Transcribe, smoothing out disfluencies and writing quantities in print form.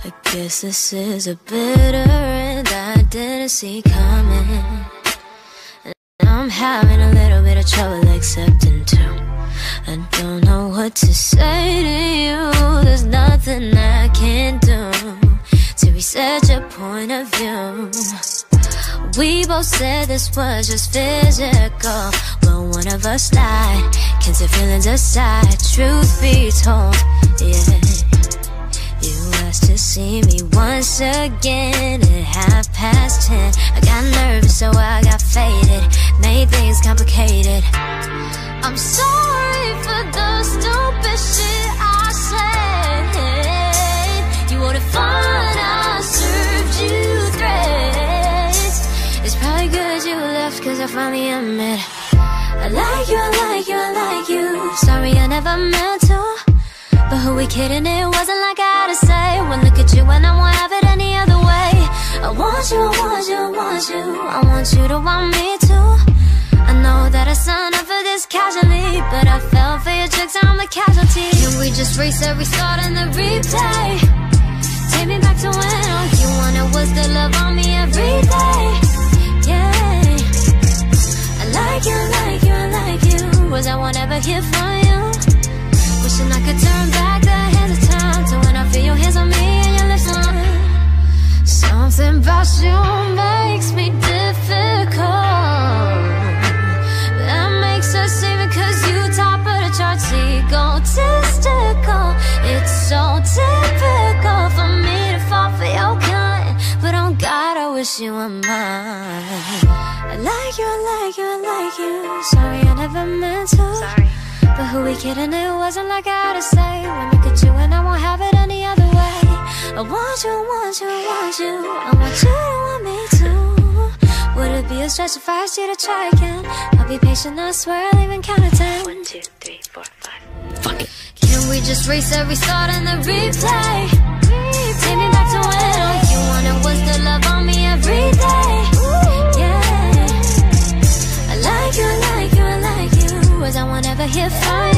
I guess this is a bitter end I didn't see coming. And I'm having a little bit of trouble accepting too. I don't know what to say to you. There's nothing I can do to reset your point of view. We both said this was just physical, but one of us lied. Can't say feelings aside, truth be told, yeah. You asked to see me once again at 10:30. I got nervous, so I got faded, made things complicated. I'm sorry for the stupid shit I said. You wouldn't find I served you threats. It's probably good you left, cause I finally admit I like you, I like you, I like you. Sorry I never meant to, but who we kidding, it wasn't like I had to say. When look at you and I won't have it any other way. I want you, I want you, I want you, I want you to want me too. I know that I signed up for this casually, but I fell for your tricks, I'm a casualty. Can we just reset, restart, and then replay? Take me back to when all you wanted was the love on me every day. Yeah, I like you, I like you, I like you. Was I won't ever hear from you? Wishing I could turn back the hands of time to when I feel your hands on me and your lips on me. Something about you makes me difficult. That makes us even, cause you top of the charts, egotistical. It's so typical for me to fall for your kind, but on God I wish you were mine. I like you, I like you, I like you. Sorry I never meant to. Sorry. But who we kidding, it wasn't like I had to say. When I look at you and I won't have it any other way. I want you, I want you, I want you, I want you to want me too. Would it be a stretch if I asked you to try again? I'll be patient, I swear I'll even count to 10. 1, 2, 3, 4, 5. Fuck it. Can we just reset, restart, and then replay? Take me back to when all you wanted was the love on me every day. Yeah, I like you, I like you, I like you. Was I won't ever hear from